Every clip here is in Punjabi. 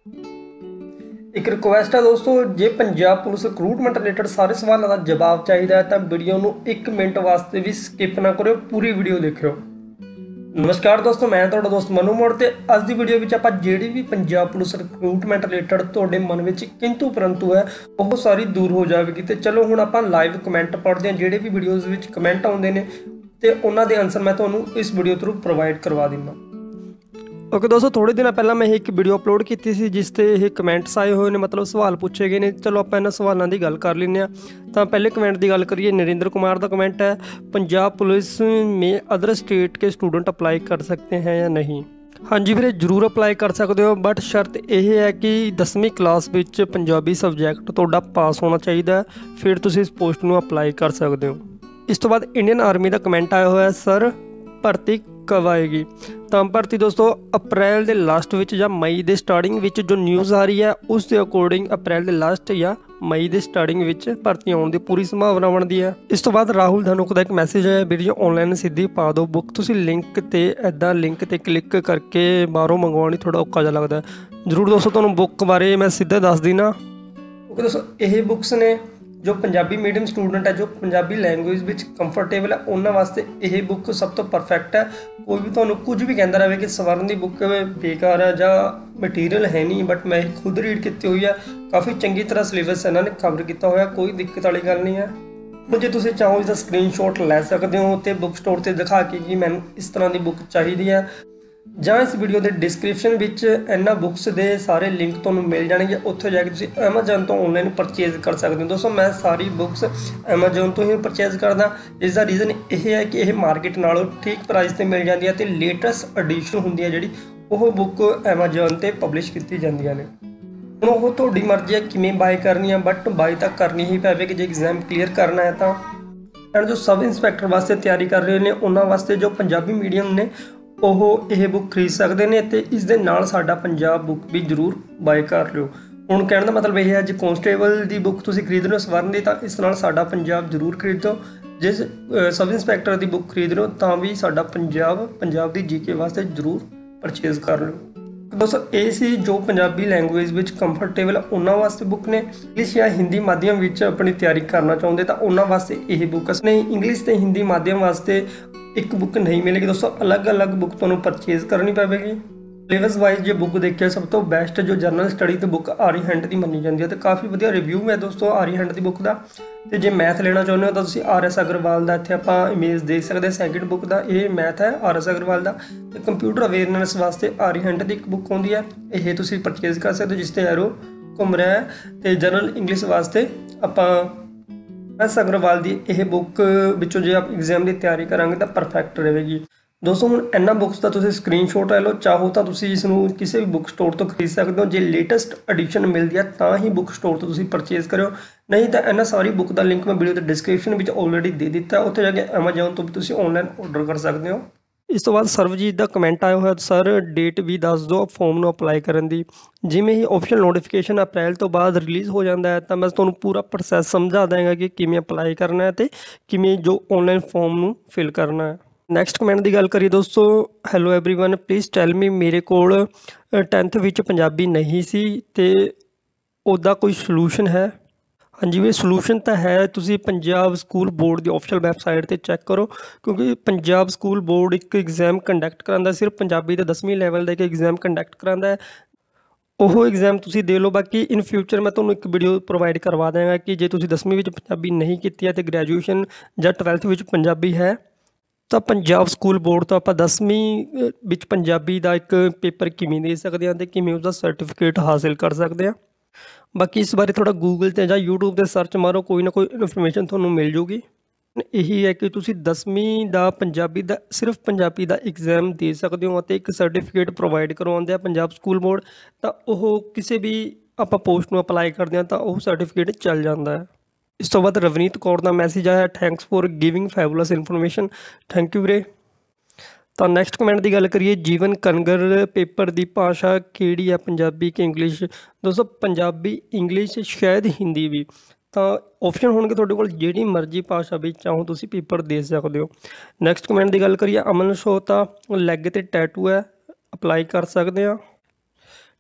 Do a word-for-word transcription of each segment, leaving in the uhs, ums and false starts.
एक रिक्वेस्ट है दोस्तों, जे पंजाब पुलिस रिक्रूटमेंट रिलेटेड सारे सवालों का जवाब चाहिए तो वीडियो को एक मिनट वास्ते भी स्किप ना करो, पूरी वीडियो देखियो। नमस्कार दोस्तों, मैं तुहाडा दोस्त मनु मोड़ ते अज दी वीडियो विच आपां जिहड़ी भी पंजाब पुलिस रिक्रूटमेंट रिलेटेड तुहाडे मन विच किंतु परंतु है वो सारी दूर हो जाएगी। तो चलो हुण आपां लाइव कमेंट पढ़ते हैं, जिहड़े भी वीडियोज़ विच कमेंट आउंदे ने ते उन्हां दे आंसर मैं तुहानूं इस वीडियो थ्रू प्रोवाइड करवा दिंदा। ओके दोस्तों, थोड़े दिन पहला मैं एक वीडियो अपलोड की थी जिस ते ये कमेंट्स आए हुए ने, मतलब सवाल पूछे गए ने। चलो आप इन्हां सवालों की गल कर लें। तो पहले कमेंट की गल करिए, नरेंद्र कुमार का कमेंट है, पंजाब पुलिस में अदर स्टेट के स्टूडेंट अप्लाई कर सकते हैं या नहीं। हाँ जी वीरे, जरूर अप्लाई कर सकते हो, बट शर्त यह है कि दसवीं क्लास विच पंजाबी सबजैक्ट तुहाडा पास होना चाहिए, फिर तुसीं इस पोस्ट में अप्लाई कर सकते हो। इस तो बाद इंडियन आर्मी का कमेंट आया हुआ है, सर भर्ती कब आएगी। तो भर्ती दोस्तों अप्रैल के लास्ट विच या मई के स्टार्टिंग विच जो न्यूज़ आ रही है उस दे अकॉर्डिंग अप्रैल के लास्ट या मई के स्टार्टिंग विच भर्ती आने की पूरी संभावना बनती है। इस तो बाद राहुल धनुक का एक मैसेज है, वीडियो ऑनलाइन सीधी पा दो बुक, तुसीं लिंक ते इदा लिंक ते क्लिक करके बाहरों मंगवानी थोड़ा औखा जिहा लगदा है। जरूर दोस्तों तुहानूं बुक बारे मैं सीधा दस दीना। ओके दोस्तों, ये बुक्स ने जो पंजाबी मीडियम स्टूडेंट है, जो पंजाबी लैंगुएज विच कंफर्टेबल है, उन्होंने वास्ते यह बुक सब तो परफेक्ट है। कोई भी तुहानूं कुछ भी कहता रहे कि स्वर्ण की बुक बेकार है या मटीरियल है नहीं, बट मैं खुद रीड की हुई है, काफ़ी चंगी तरह सिलेबस इन्होंने कवर किया हुआ, कोई दिक्कत वाली गल नहीं है। जो तुसीं चाहो इसका स्क्रीनशॉट लै सकते हो तो बुक स्टोर से दिखा के कि मैंने इस तरह की बुक चाहिए है, ਜਾਂ इस वीडियो के डिस्क्रिप्शन ਵਿੱਚ ਇਹਨਾਂ बुक्स के सारे लिंक ਤੁਹਾਨੂੰ मिल जाएंगे, ਉੱਥੇ जाके ਤੁਸੀਂ अमेजोन तो ऑनलाइन परचेज कर सकते हो। दोस्तों मैं सारी बुक्स अमेजोन तो ही परचेज करदा, इसका रीज़न यह है कि यह मार्केट नालों ठीक प्राइस ਤੇ मिल जाती है तो लेटेस्ट एडिशन होंदी है जी वो बुक अमेजोन ਤੇ पब्लिश की ਜਾਂਦੀਆਂ ਨੇ। ਹੁਣ ਉਹ ਤੁਹਾਡੀ ਮਰਜ਼ੀ ਹੈ ਕਿਵੇਂ ਬਾਏ करनी है, बट बाय ਤਾਂ करनी ही ਪਵੇਗੀ ਜੇ एग्जाम क्लीयर करना है तो। एंड जो सब इंस्पैक्टर वास्ते तैयारी कर रहे हैं उन्होंने वास्ते जो पंजाबी मीडियम ने ਉਹ ਇਹ बुक खरीद सकते हैं तो इस दे नाल साडा पंजाब बुक भी जरूर बाय कर लियो। हुण कहण दा मतलब यह है जे कॉन्स्टेबल की बुक तुसीं खरीद रहे हो स्वर्ण की, तो इस नाल साडा पंजाब जरूर खरीदो। जे सब इंस्पैक्टर की बुक खरीद रहे हो तो भी साडा पंजाब पंजाब की जी के वास्ते जरूर परचेज कर लो। दोस्तों ये सी जो पंजाबी लैंगुएज विच कंफर्टेबल उन्होंने वास्ते बुक ने। इंग्लिश या हिंदी माध्यम विच अपनी तैयारी करना चाहते तो उन्होंने वास्ते यह बुक ने। इंग्लिश ते हिंदी माध्यम वास्ते एक बुक नहीं मिलेगी दोस्तों, अलग अलग बुक तुहानूं परचेज करनी पवेगी। सिलेबस वाइज जो बुक देखिए सब तो बेस्ट जो जनरल स्टडी तो बुक आरीहंट की मनी जाती है, तो काफ़ी वधिया रिव्यू है दोस्तों आरीहंट की बुक का। तो जे मैथ लेना चाਹੁੰਦੇ हो तो तुसीं आर एस अग्रवाल का इत्थे आपां इमेज देख सकते हैं। सैकेंड बुक का ये मैथ है आर एस अग्रवाल का। तो कंप्यूटर अवेयरनेस वास्ते आरीहंट की एक बुक आउंदी है, ये तुसीं परचेज कर सकते हो जिस ते एरो घूम रहा है। तो जनरल इंग्लिश वास्ते आपां एस अग्रवाल की यह बुक विचों जे आप एग्जाम की तैयारी करांगे तो परफेक्ट रहेगी। दोस्तों हुण इन्हां बुक्स का तुसीं स्क्रीनशॉट ले लो, चाहो तो तुसीं इसनूं किसी भी बुक स्टोर तो खरीद सकते हो। जे लेटेस्ट एडिशन मिलती है तो ही बुक स्टोर तो तुसीं परचेज करो, नहीं तो इन्हां सारी बुक का लिंक मैं वीडियो के डिस्क्रिप्शन में ऑलरेडी दे दिता, उत्थे जाके अमेजोन तो भी तुसीं ऑनलाइन ऑर्डर कर सकते हो। इस तो बाद सरवजीत का कमेंट आया हुआ, सर डेट भी दस दो फॉर्म ਨੂੰ ਅਪਲਾਈ ਕਰਨ ਦੀ। ਜਿਵੇਂ ਹੀ ऑफिशियल नोटिफिकेशन अप्रैल तो बाद रिलीज़ हो जाता है तो मैं ਤੁਹਾਨੂੰ पूरा प्रोसैस समझा देंगे कि किमें अप्लाई करना है तो किमें जो ऑनलाइन फॉर्म ਨੂੰ फिल करना है। नैक्सट कमेंट की गल करिए दोस्तों, hello everyone please tell me, मेरे कोल टेंथ विच पंजाबी नहीं सी ते ਉਹਦਾ कोई सलूशन है। हाँ जी, वे सलूशन तो है, तुसी पंजाब स्कूल बोर्ड की ऑफिशियल वैबसाइट पर चैक करो, क्योंकि पंजाब स्कूल बोर्ड एक एग्जाम कंडक्ट करांदा, सिर्फ पंजाबी का दसवीं लैवल का एक एग्जाम कंडक्ट करांदा है। वो एग्जाम तुसी दे लो, बाकी इन फ्यूचर मैं तुहानूं एक वीडियो प्रोवाइड करवा देंगा कि जे तुसी दसवीं विच पंजाबी नहीं की है तो ग्रैजुएशन या ट्वैल्थ विच पंजाबी है तो पंजाब स्कूल बोर्ड तो आप दसवीं विच पंजाबी का एक पेपर किवें दे सकते हैं तो किवें उसका सर्टिफिकेट हासिल कर सकते हैं। बाकी इस बारे थोड़ा गूगल ते जां यूट्यूब ते सर्च मारो, कोई ना कोई इन्फॉर्मेशन तुहानूं मिल जूगी। यही है कि तुसी दसवीं का पंजाबी का सिर्फ पंजाबी का एग्जाम दे सकते हो तो एक सर्टिफिकेट प्रोवाइड करवाते हैं पंजाब स्कूल बोर्ड, तो वह किसी भी आप पोस्ट में अप्लाई करते हैं तो वह सर्टिफिकेट चल जाता है। इस तो बाद रवनीत कौर का मैसेज आया, thanks for giving fabulous information, thank you वीरे। तो नैक्सट कमेंट की गल करिए, जीवन कनगर पेपर की भाषा किहड़ी है, पंजाबी कि इंग्लिश। दोस्तों पंजाबी इंग्लिश शायद हिंदी भी, तो ऑप्शन होंगे तुहाडे कोल जिहड़ी मर्जी भाषा भी चाहो तुसी पेपर दे सकते हो। नैक्सट कमेंट की गल करिए, अमन शोता लैग ते टैटू है, अप्लाई कर सकते हैं।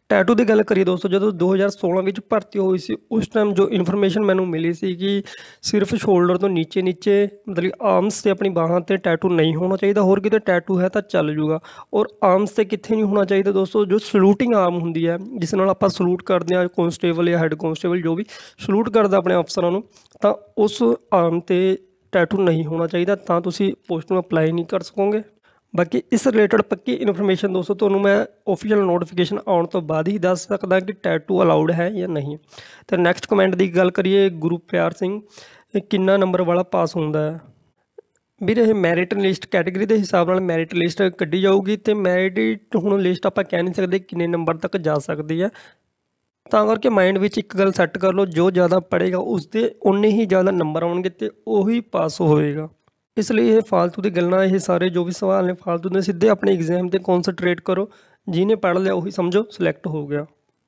टैटू की गल करिए दोस्तों, जो दो हज़ार सोलह में भर्ती हुई सी उस टाइम जो इन्फॉर्मेशन मैंने मिली सी कि सिर्फ शोल्डर तो नीचे नीचे मतलब आर्म्स से अपनी बाहों से टैटू नहीं होना चाहिए, होर किते टैटू है तो चल जूगा। और आर्म्स से कितने नहीं होना चाहिए दोस्तों, जो सलूटिंग आर्म होंगी है जिस नाल आपां सलूट करते हैं कॉन्स्टेबल या हैड कॉन्स्टेबल जो भी सलूट करता अपने अफसरों को, तो उस आर्म से टैटू नहीं होना चाहिए, तो तुसीं पोस्ट में अप्लाई नहीं कर सकोगे। बाकी इस रिलेटेड पक्की इन्फॉर्मेशन दोस्तों ਤੁਹਾਨੂੰ मैं ऑफिशियल नोटिफिकेशन आने तो बाद ही दस सकता कि टैटू अलाउड है या नहीं। तो नैक्सट कमेंट की गल करिए, गुरप्यार सिंह किन्ना नंबर वाला पास होंदा है। ਵੀਰ ਇਹ ਮੈਰਿਟ ਲਿਸਟ ਕੈਟੇਗਰੀ ਦੇ ਹਿਸਾਬ ਨਾਲ ਮੈਰਿਟ ਲਿਸਟ ਕੱਢੀ ਜਾਊਗੀ, ਤੇ ਮੈਰਿਟ ਹੁਣ ਲਿਸਟ ਆਪਾਂ ਕਹਿ ਨਹੀਂ ਸਕਦੇ ਕਿੰਨੇ ਨੰਬਰ ਤੱਕ ਜਾ ਸਕਦੀ ਹੈ, ਤਾਂ ਕਰਕੇ ਮਾਈਂਡ ਵਿੱਚ ਇੱਕ ਗੱਲ ਸੈੱਟ ਕਰ ਲਓ, ਜੋ ਜ਼ਿਆਦਾ ਪੜ੍ਹੇਗਾ ਉਸਦੇ ਉਨੇ ਹੀ ਜ਼ਿਆਦਾ ਨੰਬਰ ਆਉਣਗੇ ਤੇ ਉਹੀ ਪਾਸ ਹੋਵੇਗਾ। ਇਸ ਲਈ ਇਹ ਫਾਲਤੂ ਦੀ ਗੱਲਾਂ, ਇਹ ਸਾਰੇ ਜੋ ਵੀ ਸਵਾਲ ਨੇ ਫਾਲਤੂ ਦੇ, ਸਿੱਧੇ ਆਪਣੇ ਐਗਜ਼ਾਮ ਤੇ ਕੌਨਸਨਟਰੇਟ ਕਰੋ, ਜਿਹਨੇ ਪੜ੍ਹ ਲਿਆ ਉਹੀ ਸਮਝੋ ਸਿਲੈਕਟ ਹੋ ਗਿਆ।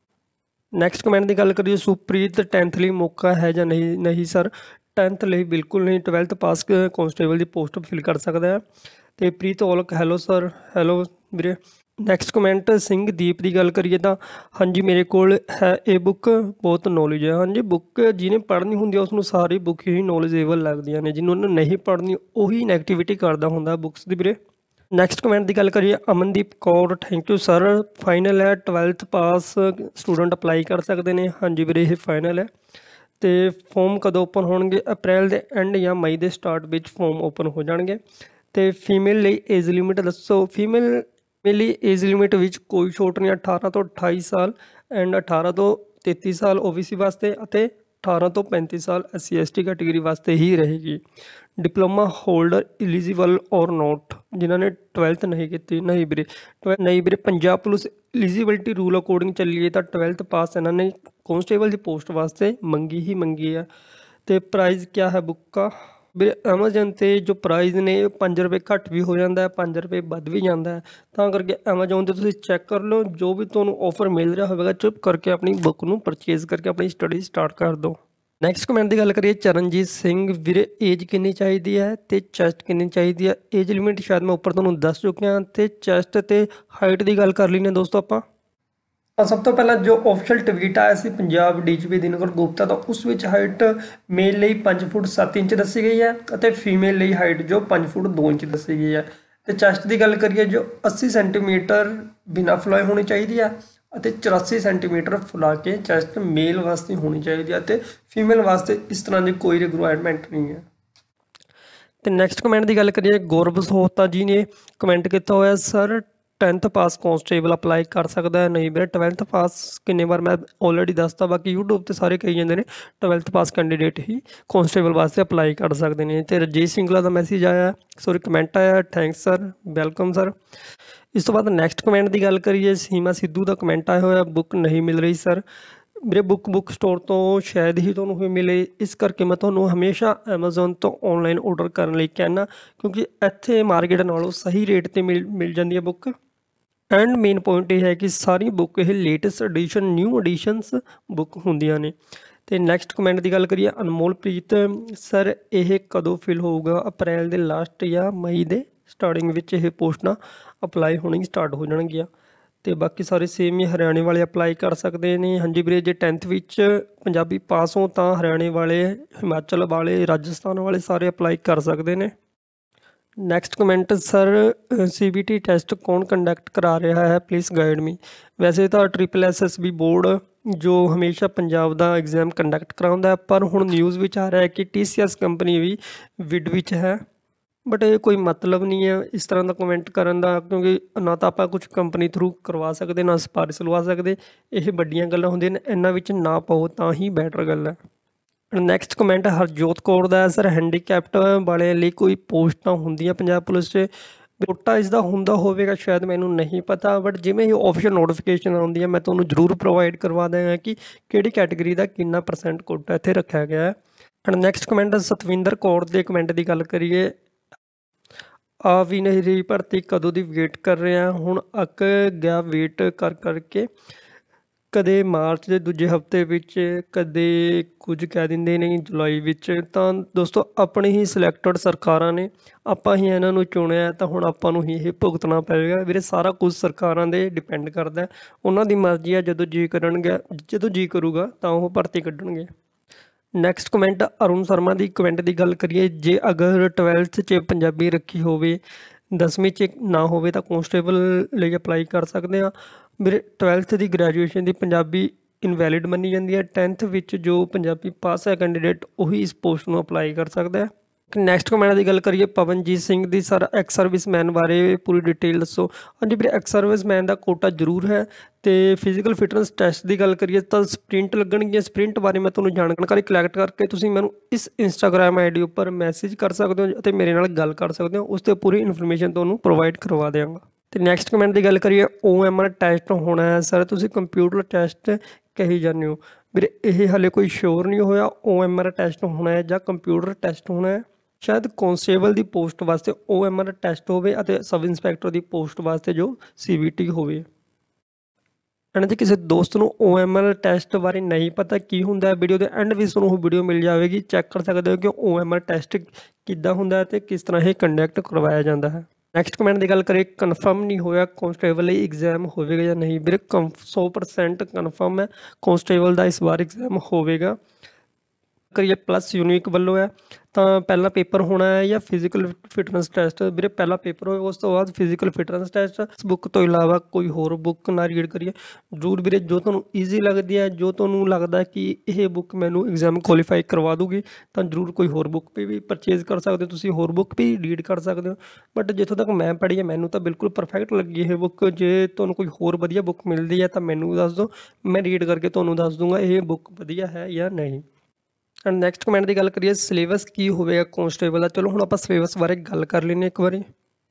ਨੈਕਸਟ ਕਮੈਂਟ ਦੀ ਗੱਲ ਕਰੀਏ, ਸੁਪ੍ਰੀਤ ਟੈਂਥ ਲਈ ਮੌਕਾ ਹੈ ਜਾਂ ਨਹੀਂ? ਨਹੀਂ ਸਰ, ਟੈਂਥ ਲਈ ਬਿਲਕੁਲ ਨਹੀਂ, ਟਵੈਲਥ ਪਾਸ ਕੌਂਸਟੇਬਲ ਦੀ ਪੋਸਟ ਫਿਲ ਕਰ ਸਕਦਾ ਹੈ। ਤੇ Preet Aulakh hello sir, hello ਵੀਰੇ। ਨੈਕਸਟ ਕਮੈਂਟ ਸਿੰਘਦੀਪ ਦੀ ਗੱਲ ਕਰੀਏ ਤਾਂ ਹਾਂਜੀ ਮੇਰੇ ਕੋਲ ਹੈ ਇਹ ਬੁੱਕ, ਬਹੁਤ ਨੌਲੇਜ ਹੈ। ਹਾਂਜੀ, ਬੁੱਕ ਜਿਹਨੇ ਪੜ੍ਹਨੀ ਹੁੰਦੀ ਹੈ ਉਸਨੂੰ ਸਾਰੀ ਬੁੱਕ ਹੀ ਨੌਲੇਜੇਬਲ ਲੱਗਦੀਆਂ ਨੇ, ਜਿਹਨੂੰ ਉਹਨੂੰ ਨਹੀਂ ਪੜ੍ਹਨੀ ਉਹੀ ਨੈਗੇਟਿਵਿਟੀ ਕਰਦਾ ਹੁੰਦਾ ਬੁੱਕਸ ਦੀ ਵੀਰੇ। ਨੈਕਸਟ ਕਮੈਂਟ ਦੀ ਗੱਲ ਕਰੀਏ, Amandeep Kaur thank you sir, final ਹੈ ਟਵੈਲਥ ਪਾਸ ਸਟੂਡੈਂਟ ਅਪਲਾਈ ਕਰ ਸਕਦੇ ਨੇ? ਹਾਂਜੀ ਵੀਰੇ ਇਹ ਫਾਈਨਲ ਹੈ। ਤੇ ਫੋਰਮ ਕਦੋਂ ਓਪਨ ਹੋਣਗੇ? ਅਪ੍ਰੈਲ ਦੇ ਐਂਡ ਜਾਂ ਮਈ ਦੇ ਸਟਾਰਟ ਵਿੱਚ ਫੋਰਮ ਓਪਨ ਹੋ ਜਾਣਗੇ। ਤੇ ਫੀਮੇਲ ਲਈ ਏਜ ਲਿਮਿਟ ਦੱਸੋ? ਫੀਮੇਲ ਲਈ ਏਜ ਲਿਮਿਟ ਵਿੱਚ ਕੋਈ ਛੋਟ ਨਹੀਂ, ਅਠਾਰਾਂ ਤੋਂ ਅਠਾਈ ਸਾਲ ਐਂਡ ਅਠਾਰਾਂ ਤੋਂ ਤੇਤੀ ਸਾਲ ਓ ਬੀ ਸੀ ਵਾਸਤੇ ਅਤੇ ਅਠਾਰਾਂ ਤੋਂ ਪੈਂਤੀ ਸਾਲ S C S T category ਵਾਸਤੇ ਹੀ ਰਹੇਗੀ। ਡਿਪਲੋਮਾ ਹੋਲਡਰ ਇਲੀਜੀਬਲ ਔਰ ਨੋਟ, ਜਿਨ੍ਹਾਂ ਨੇ ਟਵੈਲਥ ਨਹੀਂ ਕੀਤੀ? ਨਹੀਂ ਵੀਰੇ, ਨਹੀਂ ਵੀਰੇ, Punjab police eligibility rule according ਚੱਲੀਏ ਤਾਂ ਟਵੈਲਥ ਪਾਸ ਇਹਨਾਂ ਨੇ ਕੌਂਸਟੇਬਲ ਦੀ ਪੋਸਟ ਵਾਸਤੇ ਮੰਗੀ ਹੀ ਮੰਗੀ ਹੈ। ਤੇ ਪ੍ਰਾਈਜ਼ ਕਿਆ ਹੈ ਬੁੱਕ ਦਾ? ਵੀਰੇ ਐਮਾਜੋਨ 'ਤੇ ਜੋ ਪ੍ਰਾਈਜ਼ ਨੇ ਪੰਜ ਰੁਪਏ ਘੱਟ ਵੀ ਹੋ ਜਾਂਦਾ, ਪੰਜ ਰੁਪਏ ਵੱਧ ਵੀ ਜਾਂਦਾ ਹੈ, ਤਾਂ ਕਰਕੇ ਐਮਾਜੋਨ 'ਤੇ ਤੁਸੀਂ ਚੈੱਕ ਕਰ ਲਓ, ਜੋ ਵੀ ਤੁਹਾਨੂੰ ਆਫਰ ਮਿਲ ਰਿਹਾ ਹੋਵੇਗਾ ਚੁੱਪ ਕਰਕੇ ਆਪਣੀ ਬੁੱਕ ਨੂੰ ਪਰਚੇਜ਼ ਕਰਕੇ ਆਪਣੀ ਸਟੱਡੀ ਸਟਾਰਟ ਕਰ ਦਿਓ। ਨੈਕਸਟ ਕਮੈਂਟ ਦੀ ਗੱਲ ਕਰੀਏ, ਚਰਨਜੀਤ ਸਿੰਘ ਵੀਰੇ ਏਜ ਕਿੰਨੀ ਚਾਹੀਦੀ ਹੈ ਤੇ ਚੈਸਟ ਕਿੰਨੀ ਚਾਹੀਦੀ ਹੈ? ਏਜ ਲਿਮਿਟ ਸ਼ਾਇਦ ਮੈਂ ਉੱਪਰ ਤੁਹਾਨੂੰ ਦੱਸ ਚੁੱਕਿਆ, ਤੇ ਚੈਸਟ ਤੇ ਹਾਈਟ ਦੀ ਗੱਲ ਕਰ ਲੈਂਦੇ ਦੋਸਤੋ ਆਪਾਂ। ਸਭ ਤੋਂ ਪਹਿਲਾਂ ਜੋ ਆਫੀਸ਼ੀਅਲ ਟਵੀਟ ਆਇਆ ਸੀ ਪੰਜਾਬ ਡੀ ਜੀ ਪੀ ਦਿਨਕਰ ਗੁਪਤਾ ਦਾ, ਉਸ ਵਿੱਚ ਹਾਈਟ ਮੇਲ ਲਈ ਪੰਜ ਫੁੱਟ ਸੱਤ ਇੰਚ ਦੱਸੀ ਗਈ ਹੈ ਅਤੇ ਫੀਮੇਲ ਲਈ ਹਾਈਟ ਜੋ ਪੰਜ ਫੁੱਟ ਦੋ ਇੰਚ ਦੱਸੀ ਗਈ ਹੈ। ਤੇ ਚੈਸਟ ਦੀ ਗੱਲ ਕਰੀਏ, ਜੋ ਅੱਸੀ ਸੈਂਟੀਮੀਟਰ ਬਿਨਾਂ ਫੁਲਾਏ ਹੋਣੀ ਚਾਹੀਦੀ ਹੈ ਅਤੇ ਚੁਰਾਸੀ ਸੈਂਟੀਮੀਟਰ ਫੁਲਾ ਕੇ ਚੈਸਟ ਮੇਲ ਵਾਸਤੇ ਹੋਣੀ ਚਾਹੀਦੀ ਹੈ ਅਤੇ ਫੀਮੇਲ ਵਾਸਤੇ ਇਸ ਤਰ੍ਹਾਂ ਦੀ ਕੋਈ ਰਿਕੁਆਇਰਮੈਂਟ ਨਹੀਂ ਹੈ। ਤੇ ਨੈਕਸਟ ਕਮੈਂਟ ਦੀ ਗੱਲ ਕਰੀਏ, ਗੌਰਵ ਸਹੋਤਾ ਜੀ ਨੇ ਕਮੈਂਟ ਕੀਤਾ ਹੋਇਆ, sir tenth pass constable apply ਕਰ ਸਕਦਾ ਹੈ? ਨਹੀਂ ਵੀਰੇ, ਟਵੈਲਥ ਪਾਸ ਕਿੰਨੇ ਵਾਰ ਮੈਂ ਆਲਰੇਡੀ ਦੱਸਤਾ, ਬਾਕੀ ਯੂਟਿਊਬ 'ਤੇ ਸਾਰੇ ਕਹੀ ਜਾਂਦੇ ਨੇ ਟਵੈਲਥ ਪਾਸ ਕੈਂਡੀਡੇਟ ਹੀ ਕੌਂਸਟੇਬਲ ਵਾਸਤੇ ਅਪਲਾਈ ਕਰ ਸਕਦੇ ਨੇ। ਅਤੇ ਰਜੇਸ਼ ਸਿੰਗਲਾ ਦਾ ਮੈਸੇਜ ਆਇਆ, ਸੋਰੀ ਕਮੈਂਟ ਆਇਆ, ਥੈਂਕਸ ਸਰ, ਵੈਲਕਮ ਸਰ। ਇਸ ਤੋਂ ਬਾਅਦ ਨੈਕਸਟ ਕਮੈਂਟ ਦੀ ਗੱਲ ਕਰੀਏ, ਸੀਮਾ ਸਿੱਧੂ ਦਾ ਕਮੈਂਟ ਆਇਆ ਹੋਇਆ, ਬੁੱਕ ਨਹੀਂ ਮਿਲ ਰਹੀ ਸਰ। ਮੇਰੇ ਬੁੱਕ ਬੁੱਕ ਸਟੋਰ ਤੋਂ ਸ਼ਾਇਦ ਹੀ ਤੁਹਾਨੂੰ ਇਹ ਮਿਲੇ, ਇਸ ਕਰਕੇ ਮੈਂ ਤੁਹਾਨੂੰ ਹਮੇਸ਼ਾ ਐਮਾਜ਼ੋਨ ਤੋਂ ਔਨਲਾਈਨ ਔਡਰ ਕਰਨ ਲਈ ਕਹਿਣਾ, ਕਿਉਂਕਿ ਇੱਥੇ ਮਾਰਕੀਟ ਨਾਲੋਂ ਸਹੀ ਰੇਟ 'ਤੇ ਮਿਲ ਮਿਲ ਜਾਂਦੀ ਹੈ ਬੁੱਕ। ਐਂਡ ਮੇਨ ਪੁਆਇੰਟ ਇਹ ਹੈ ਕਿ ਸਾਰੀ ਬੁੱਕ ਇਹ latest edition new editions book ਹੁੰਦੀਆਂ ਨੇ। ਤੇ ਨੈਕਸਟ ਕਮੈਂਟ ਦੀ ਗੱਲ ਕਰੀਏ, ਅਨਮੋਲਪ੍ਰੀਤ ਸਰ ਇਹ ਕਦੋਂ ਫਿਲ ਹੋਊਗਾ? ਅਪ੍ਰੈਲ ਦੇ ਲਾਸਟ ਜਾਂ ਮਈ ਦੇ ਸਟਾਰਟਿੰਗ ਵਿੱਚ ਇਹ ਪੋਸਟਾਂ ਅਪਲਾਈ ਹੋਣੀ ਸਟਾਰਟ ਹੋ ਜਾਣਗੀਆਂ। ਤੇ ਬਾਕੀ ਸਾਰੇ ਸੇਮ ਹੀ ਹਰਿਆਣੇ ਵਾਲੇ ਅਪਲਾਈ ਕਰ ਸਕਦੇ ਨੇ। ਹਾਂਜੀ ਵੀਰੇ, ਜੇ ਟੈਂਥ ਵਿੱਚ ਪੰਜਾਬੀ ਪਾਸ ਹੋ ਤਾਂ ਹਰਿਆਣੇ ਵਾਲੇ, ਹਿਮਾਚਲ ਵਾਲੇ, ਰਾਜਸਥਾਨ ਵਾਲੇ ਸਾਰੇ ਅਪਲਾਈ ਕਰ ਸਕਦੇ ਨੇ। Next comment, sir C B T test ਕੌਣ ਕੰਡਕਟ ਕਰਾ ਰਿਹਾ ਹੈ, ਪਲੀਜ਼ ਗਾਈਡ ਮੀ? ਵੈਸੇ ਤਾਂ triple S S B board ਜੋ ਹਮੇਸ਼ਾ ਪੰਜਾਬ ਦਾ ਐਗਜ਼ਾਮ ਕੰਡਕਟ ਕਰਾਉਂਦਾ, ਪਰ ਹੁਣ ਨਿਊਜ਼ ਵਿੱਚ ਆ ਰਿਹਾ ਹੈ ਕਿ ਟੀ ਸੀ ਐਸ ਕੰਪਨੀ ਵੀ ਵਿਡ ਵਿੱਚ ਹੈ, ਬਟ ਇਹ ਕੋਈ ਮਤਲਬ ਨਹੀਂ ਹੈ ਇਸ ਤਰ੍ਹਾਂ ਦਾ ਕਮੈਂਟ ਕਰਨ ਦਾ, ਕਿਉਂਕਿ ਨਾ ਤਾਂ ਆਪਾਂ ਕੁਛ ਕੰਪਨੀ ਥਰੂ ਕਰਵਾ ਸਕਦੇ, ਨਾ ਸਿਫਾਰਿਸ਼ ਲਵਾ ਸਕਦੇ, ਇਹ ਵੱਡੀਆਂ ਗੱਲਾਂ ਹੁੰਦੀਆਂ ਨੇ, ਇਹਨਾਂ ਵਿੱਚ ਨਾ ਪਾਓ ਤਾਂ ਹੀ ਬੈਟਰ ਗੱਲ ਹੈ। ਨੈਕਸਟ ਕਮੈਂਟ ਹਰਜੋਤ ਕੌਰ ਦਾ, ਸਰ ਹੈਂਡੀਕੈਪਟ ਵਾਲਿਆਂ ਲਈ ਕੋਈ ਪੋਸਟਾਂ ਹੁੰਦੀਆਂ ਪੰਜਾਬ ਪੁਲਿਸ 'ਚ? ਕੋਟਾ ਇਸ ਦਾ ਹੁੰਦਾ ਹੋਵੇਗਾ ਸ਼ਾਇਦ, ਮੈਨੂੰ ਨਹੀਂ ਪਤਾ, ਬਟ ਜਿਵੇਂ ਹੀ ਆਫੀਸ਼ੀਅਲ ਨੋਟੀਫਿਕੇਸ਼ਨ ਆਉਂਦੀ ਹੈ ਮੈਂ ਤੁਹਾਨੂੰ ਜ਼ਰੂਰ ਪ੍ਰੋਵਾਈਡ ਕਰਵਾ ਦਿਆਂਗਾ ਕਿ ਕਿਹੜੀ ਕੈਟੇਗਰੀ ਦਾ ਕਿੰਨਾ ਪਰਸੈਂਟ ਕੋਟਾ ਇੱਥੇ ਰੱਖਿਆ ਗਿਆ ਹੈ। And next comment Satwinder Kaur ਦੇ ਕਮੈਂਟ ਦੀ ਗੱਲ ਕਰੀਏ, ਆ ਵੀ ਨਹੀਂ ਰਹੀ ਭਰਤੀ, ਕਦੋਂ ਦੀ ਵੇਟ ਕਰ ਰਿਹਾ, ਹੁਣ ਅੱਕ ਗਿਆ ਵੇਟ ਕਰ ਕਰਕੇ, ਕਦੇ ਮਾਰਚ ਦੇ ਦੂਜੇ ਹਫ਼ਤੇ ਵਿੱਚ, ਕਦੇ ਕੁਝ ਕਹਿ ਦਿੰਦੇ ਨੇ ਜੁਲਾਈ ਵਿੱਚ। ਤਾਂ ਦੋਸਤੋ ਆਪਣੀ ਹੀ ਸਿਲੈਕਟਡ ਸਰਕਾਰਾਂ ਨੇ, ਆਪਾਂ ਹੀ ਇਹਨਾਂ ਨੂੰ ਚੁਣਿਆ, ਤਾਂ ਹੁਣ ਆਪਾਂ ਨੂੰ ਹੀ ਇਹ ਭੁਗਤਣਾ ਪਵੇਗਾ ਵੀਰੇ। ਸਾਰਾ ਕੁਝ ਸਰਕਾਰਾਂ ਦੇ ਡਿਪੈਂਡ ਕਰਦਾ, ਉਹਨਾਂ ਦੀ ਮਰਜ਼ੀ ਆ। ਜਦੋਂ ਜੀ ਕਰਨਗੇ, ਜਦੋਂ ਜੀ ਕਰੂਗਾ ਤਾਂ ਉਹ ਭਰਤੀ ਕੱਢਣਗੇ। ਨੈਕਸਟ ਕਮੈਂਟ ਅਰੁਣ ਸ਼ਰਮਾ ਦੀ ਕਮੈਂਟ ਦੀ ਗੱਲ ਕਰੀਏ, ਜੇ ਅਗਰ ਟਵੈਲਥ 'ਚ ਪੰਜਾਬੀ ਰੱਖੀ ਹੋਵੇ, ਦਸਵੀਂ 'ਚ ਨਾ ਹੋਵੇ ਤਾਂ ਕੌਂਸਟੇਬਲ ਲਈ ਅਪਲਾਈ ਕਰ ਸਕਦੇ ਹਾਂ ਵੀਰੇ। ਟਵੈਲਥ ਦੀ ਗ੍ਰੈਜੂਏਸ਼ਨ ਦੀ ਪੰਜਾਬੀ ਇਨਵੈਲਿਡ ਮੰਨੀ ਜਾਂਦੀ ਹੈ। ਟੈਂਥ ਵਿੱਚ ਜੋ ਪੰਜਾਬੀ ਪਾਸ ਹੈ ਕੈਂਡੀਡੇਟ, ਉਹੀ ਇਸ ਪੋਸਟ ਨੂੰ ਅਪਲਾਈ ਕਰ ਸਕਦਾ ਹੈ। ਨੈਕਸਟ ਕਮੈਂਟ ਦੀ ਗੱਲ ਕਰੀਏ ਪਵਨਜੀਤ ਸਿੰਘ ਦੀ, ਸਰ ਐਕਸ ਸਰਵਿਸਮੈਨ ਬਾਰੇ ਪੂਰੀ ਡਿਟੇਲ ਦੱਸੋ। ਹਾਂਜੀ ਵੀਰੇ, ਐਕਸ ਸਰਵਿਸਮੈਨ ਦਾ ਕੋਟਾ ਜ਼ਰੂਰ ਹੈ। ਅਤੇ ਫਿਜ਼ੀਕਲ ਫਿਟਨੈਸ ਟੈਸਟ ਦੀ ਗੱਲ ਕਰੀਏ ਤਾਂ ਸਪ੍ਰਿੰਟ ਲੱਗਣਗੀਆਂ। ਸਪ੍ਰਿੰਟ ਬਾਰੇ ਮੈਂ ਤੁਹਾਨੂੰ ਜਾਣਕਾਰੀ ਕਲੈਕਟ ਕਰਕੇ ਤੁਸੀਂ ਮੈਨੂੰ ਇਸ ਇੰਸਟਾਗ੍ਰਾਮ ਆਈ ਡੀ ਉੱਪਰ ਮੈਸੇਜ ਕਰ ਸਕਦੇ ਹੋ ਅਤੇ ਮੇਰੇ ਨਾਲ ਗੱਲ ਕਰ ਸਕਦੇ ਹੋ। ਉਸ 'ਤੇ ਪੂਰੀ ਇਨਫੋਰਮੇਸ਼ਨ ਤੁਹਾਨੂੰ ਪ੍ਰੋਵਾਈਡ ਕਰਵਾ ਦਿਆਂਗਾ। ਅਤੇ ਨੈਕਸਟ ਕਮੈਂਟ ਦੀ ਗੱਲ ਕਰੀਏ, ਓ ਐਮ ਆਰ ਟੈਸਟ ਹੋਣਾ ਹੈ ਸਰ, ਤੁਸੀਂ ਕੰਪਿਊਟਰ ਟੈਸਟ ਕਹੀ ਜਾਂਦੇ ਹੋ ਵੀਰੇ। ਇਹ ਹਾਲੇ ਕੋਈ ਸ਼ੋਰ ਨਹੀਂ ਹੋਇਆ ਓ ਐਮ ਆਰ ਟੈਸਟ ਹੋਣਾ ਹੈ ਜਾਂ ਕੰਪਿਊਟਰ ਟੈਸਟ ਹੋਣਾ ਹੈ। ਸ਼ਾਇਦ ਕੌਂਸਟੇਬਲ ਦੀ ਪੋਸਟ ਵਾਸਤੇ ਓ ਐਮ ਆਰ ਟੈਸਟ ਹੋਵੇ ਅਤੇ ਸਬ ਇੰਸਪੈਕਟਰ ਦੀ ਪੋਸਟ ਵਾਸਤੇ ਜੋ ਸੀ ਬੀ ਟੀ ਹੋਵੇ। ਐਂਡ ਜੇ ਕਿਸੇ ਦੋਸਤ ਨੂੰ ਓ ਐਮ ਆਰ ਟੈਸਟ ਬਾਰੇ ਨਹੀਂ ਪਤਾ ਕੀ ਹੁੰਦਾ, ਵੀਡੀਓ ਦੇ ਐਂਡ ਵਿੱਚ ਤੁਹਾਨੂੰ ਉਹ ਵੀਡੀਓ ਮਿਲ ਜਾਵੇਗੀ, ਚੈੱਕ ਕਰ ਸਕਦੇ ਹੋ ਕਿ ਓ ਐਮ ਆਰ ਟੈਸਟ ਕਿੱਦਾਂ ਹੁੰਦਾ ਹੈ ਅਤੇ ਕਿਸ ਤਰ੍ਹਾਂ ਇਹ ਕੰਡਕਟ ਕਰਵਾਇਆ ਜਾਂਦਾ ਹੈ। ਨੈਕਸਟ ਕਮੈਂਟ ਦੀ ਗੱਲ ਕਰੀਏ, ਕਨਫਰਮ ਨਹੀਂ ਹੋਇਆ ਕੌਂਸਟੇਬਲ ਲਈ ਐਗਜ਼ਾਮ ਹੋਵੇਗਾ ਜਾਂ ਨਹੀਂ ਵੀਰੇ। ਕੰ ਸੌ ਪਰਸੈਂਟ ਕਨਫਰਮ ਹੈ ਕੌਂਸਟੇਬਲ ਦਾ ਇਸ ਵਾਰ ਐਗਜ਼ਾਮ ਹੋਵੇਗਾ। ਕਰੀਏ ਪਲੱਸ ਯੂਨੀਕ ਵੱਲੋਂ ਹੈ ਤਾਂ ਪਹਿਲਾ ਪੇਪਰ ਹੋਣਾ ਹੈ ਜਾਂ ਫਿਜ਼ੀਕਲ ਫਿਟਨੈਸ ਟੈਸਟ ਵੀਰੇ। ਪਹਿਲਾ ਪੇਪਰ ਹੋਏਗਾ, ਉਸ ਤੋਂ ਬਾਅਦ ਫਿਜ਼ੀਕਲ ਫਿਟਨੈਸ ਟੈਸਟ। ਇਸ ਬੁੱਕ ਤੋਂ ਇਲਾਵਾ ਕੋਈ ਹੋਰ ਬੁੱਕ ਨਾ ਰੀਡ ਕਰੀਏ ਜ਼ਰੂਰ ਵੀਰੇ। ਜੋ ਤੁਹਾਨੂੰ ਈਜ਼ੀ ਲੱਗਦੀ ਹੈ, ਜੋ ਤੁਹਾਨੂੰ ਲੱਗਦਾ ਕਿ ਇਹ ਬੁੱਕ ਮੈਨੂੰ ਐਗਜ਼ਾਮ ਕੁਆਲੀਫਾਈ ਕਰਵਾ ਦੂਗੀ, ਤਾਂ ਜ਼ਰੂਰ ਕੋਈ ਹੋਰ ਬੁੱਕ ਵੀ ਪਰਚੇਜ਼ ਕਰ ਸਕਦੇ ਹੋ ਤੁਸੀਂ, ਹੋਰ ਬੁੱਕ ਵੀ ਰੀਡ ਕਰ ਸਕਦੇ ਹੋ। ਬਟ ਜਿੱਥੋਂ ਤੱਕ ਮੈਂ ਪੜ੍ਹੀ ਹੈ, ਮੈਨੂੰ ਤਾਂ ਬਿਲਕੁਲ ਪਰਫੈਕਟ ਲੱਗੀ ਇਹ ਬੁੱਕ। ਜੇ ਤੁਹਾਨੂੰ ਕੋਈ ਹੋਰ ਵਧੀਆ ਬੁੱਕ ਮਿਲਦੀ ਹੈ ਤਾਂ ਮੈਨੂੰ ਦੱਸ ਦਿਓ, ਮੈਂ ਰੀਡ ਕਰਕੇ ਤੁਹਾਨੂੰ ਦੱਸ ਦੂੰਗਾ ਇਹ ਬੁੱਕ ਵਧੀਆ ਹੈ ਜਾਂ ਨਹੀਂ। ਐਂਡ ਨੈਕਸਟ ਕਮੈਂਟ ਦੀ ਗੱਲ ਕਰੀਏ, ਸਿਲੇਬਸ ਕੀ ਹੋਵੇਗਾ ਕੌਂਸਟੇਬਲ ਦਾ। ਚਲੋ ਹੁਣ ਆਪਾਂ ਸਿਲੇਬਸ ਬਾਰੇ ਗੱਲ ਕਰ ਲੈਂਦੇ ਇੱਕ ਵਾਰੀ।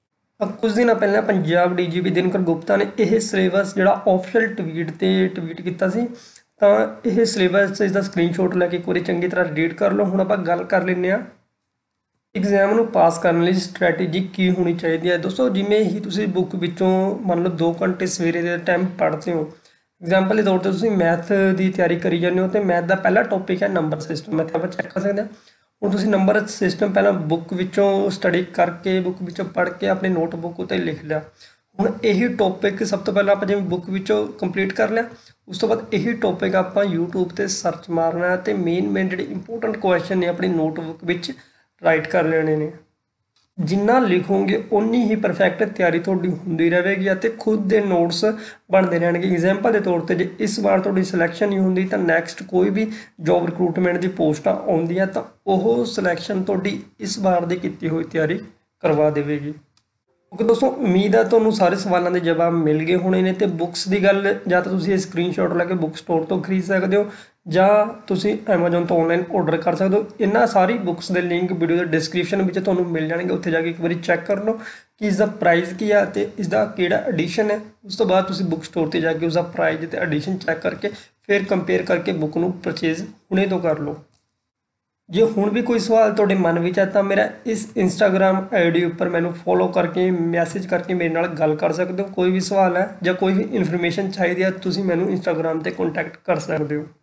ਕੁਝ ਦਿਨਾਂ ਪਹਿਲਾਂ ਪੰਜਾਬ ਡੀ ਜੀ ਪੀ ਦਿਨਕਰ ਗੁਪਤਾ ਨੇ ਇਹ ਸਿਲੇਬਸ ਜਿਹੜਾ ਆਫੀਸ਼ੀਅਲ ਟਵੀਟ 'ਤੇ ਟਵੀਟ ਕੀਤਾ ਸੀ, ਤਾਂ ਇਹ ਸਿਲੇਬਸ ਇਸ ਦਾ ਸਕਰੀਨਸ਼ੋਟ ਲੈ ਕੇ ਇੱਕ ਵਾਰੀ ਚੰਗੀ ਤਰ੍ਹਾਂ ਰੀਡ ਕਰ ਲਓ। ਹੁਣ ਆਪਾਂ ਗੱਲ ਕਰ ਲੈਂਦੇ ਹਾਂ ਐਗਜ਼ਾਮ ਨੂੰ ਪਾਸ ਕਰਨ ਲਈ ਸਟ੍ਰੈਟੇਜੀ ਕੀ ਹੋਣੀ ਚਾਹੀਦੀ ਹੈ। ਦੋਸਤੋ ਜਿਵੇਂ ਹੀ ਤੁਸੀਂ ਬੁੱਕ ਵਿੱਚੋਂ ਮੰਨ ਲਓ ਦੋ ਘੰਟੇ ਸਵੇਰੇ ਦੇ ਟਾਈਮ ਪੜ੍ਹਦੇ ਹੋ, ਐਗਜ਼ਾਮਪਲ ਦੇ ਤੌਰ 'ਤੇ ਤੁਸੀਂ ਮੈਥ ਦੀ ਤਿਆਰੀ ਕਰੀ ਜਾਂਦੇ ਹੋ ਅਤੇ ਮੈਥ ਦਾ ਪਹਿਲਾ ਟੌਪਿਕ ਹੈ ਨੰਬਰ ਸਿਸਟਮ। ਮੈਥ ਆਪਾਂ ਚੈੱਕ ਕਰ ਸਕਦੇ ਹਾਂ। ਹੁਣ ਤੁਸੀਂ ਨੰਬਰ ਸਿਸਟਮ ਪਹਿਲਾਂ ਬੁੱਕ ਵਿੱਚੋਂ ਸਟੱਡੀ ਕਰਕੇ, ਬੁੱਕ ਵਿੱਚੋਂ ਪੜ੍ਹ ਕੇ ਆਪਣੀ ਨੋਟਬੁੱਕ ਉੱਤੇ ਲਿਖ ਲਿਆ। ਹੁਣ ਇਹੀ ਟੌਪਿਕ ਸਭ ਤੋਂ ਪਹਿਲਾਂ ਆਪਾਂ ਜਿਵੇਂ ਬੁੱਕ ਵਿੱਚੋਂ ਕੰਪਲੀਟ ਕਰ ਲਿਆ, ਉਸ ਤੋਂ ਬਾਅਦ ਇਹੀ ਟੌਪਿਕ ਆਪਾਂ ਯੂਟਿਊਬ 'ਤੇ ਸਰਚ ਮਾਰਨਾ ਅਤੇ ਮੇਨ ਮੇਨ ਜਿਹੜੇ ਇੰਪੋਰਟੈਂਟ ਕੁਐਸਚਨ ਨੇ ਆਪਣੀ ਨੋਟਬੁੱਕ ਵਿੱਚ ਰਾਈਟ ਕਰ ਲੈਣੇ ਨੇ। ਜਿੰਨਾ ਲਿਖੋਗੇ ਉਨੀ ਹੀ ਪਰਫੈਕਟ ਤਿਆਰੀ ਤੁਹਾਡੀ ਹੁੰਦੀ ਰਹੇਗੀ ਅਤੇ ਖੁਦ ਦੇ ਨੋਟਸ ਬਣਦੇ ਰਹਿਣਗੇ। ਐਗਜ਼ਾਮਪਲ ਦੇ ਤੌਰ 'ਤੇ ਜੇ ਇਸ ਵਾਰ ਤੁਹਾਡੀ ਸਿਲੈਕਸ਼ਨ ਨਹੀਂ ਹੁੰਦੀ ਤਾਂ ਨੈਕਸਟ ਕੋਈ ਵੀ ਜੋਬ ਰਿਕਰੂਟਮੈਂਟ ਦੀ ਪੋਸਟਾਂ ਆਉਂਦੀਆਂ ਤਾਂ ਉਹ ਸਿਲੈਕਸ਼ਨ ਤੁਹਾਡੀ ਇਸ ਵਾਰ ਦੀ ਕੀਤੀ ਹੋਈ ਤਿਆਰੀ ਕਰਵਾ ਦੇਵੇਗੀ। ਓਕੇ ਦੋਸਤੋ, ਉਮੀਦ ਹੈ ਤੁਹਾਨੂੰ ਸਾਰੇ ਸਵਾਲਾਂ ਦੇ ਜਵਾਬ ਮਿਲ ਗਏ ਹੋਣੇ ਨੇ। ਅਤੇ ਬੁੱਕਸ ਦੀ ਗੱਲ, ਜਾਂ ਤਾਂ ਤੁਸੀਂ ਇਹ ਸਕਰੀਨਸ਼ਾਟ ਲੈ ਕੇ ਬੁੱਕ ਸਟੋਰ ਤੋਂ ਖਰੀਦ ਸਕਦੇ ਹੋ ਜਾਂ ਤੁਸੀਂ ਐਮਾਜ਼ੋਨ ਤੋਂ ਔਨਲਾਈਨ ਆਰਡਰ ਕਰ ਸਕਦੇ ਹੋ। ਇਹਨਾਂ ਸਾਰੀ ਬੁੱਕਸ ਦੇ ਲਿੰਕ ਵੀਡੀਓ ਦੇ ਡਿਸਕ੍ਰਿਪਸ਼ਨ ਵਿੱਚ ਤੁਹਾਨੂੰ ਮਿਲ ਜਾਣਗੇ, ਉੱਥੇ ਜਾ ਕੇ ਇੱਕ ਵਾਰੀ ਚੈੱਕ ਕਰ ਲਓ ਕਿ ਇਸ ਦਾ ਪ੍ਰਾਈਸ ਕੀ ਹੈ ਅਤੇ ਇਸ ਦਾ ਕਿਹੜਾ ਐਡੀਸ਼ਨ ਹੈ। ਉਸ ਤੋਂ ਬਾਅਦ ਤੁਸੀਂ ਬੁੱਕ ਸਟੋਰ 'ਤੇ ਜਾ ਕੇ ਉਸਦਾ ਪ੍ਰਾਈਜ਼ ਅਤੇ ਐਡੀਸ਼ਨ ਚੈੱਕ ਕਰਕੇ ਫਿਰ ਕੰਪੇਅਰ ਕਰਕੇ ਬੁੱਕ ਨੂੰ ਪਰਚੇਜ਼ ਹੁਣੇ ਤੋਂ ਕਰ ਲਓ। ਜੇ ਹੁਣ ਵੀ ਕੋਈ ਸਵਾਲ ਤੁਹਾਡੇ ਮਨ ਵਿੱਚ ਹੈ ਤਾਂ ਮੇਰਾ ਇਸ ਇੰਸਟਾਗ੍ਰਾਮ ਆਈ ਡੀ ਉੱਪਰ ਮੈਨੂੰ ਫੋਲੋ ਕਰਕੇ ਮੈਸੇਜ ਕਰਕੇ ਮੇਰੇ ਨਾਲ ਗੱਲ ਕਰ ਸਕਦੇ ਹੋ। ਕੋਈ ਵੀ ਸਵਾਲ ਹੈ ਜਾਂ ਕੋਈ ਵੀ ਇਨਫੋਰਮੇਸ਼ਨ ਚਾਹੀਦੀ ਹੈ, ਤੁਸੀਂ ਮੈਨੂੰ ਇੰਸਟਾਗ੍ਰਾਮ 'ਤੇ ਕੰਟੈਕਟ ਕਰ ਸਕਦੇ ਹੋ।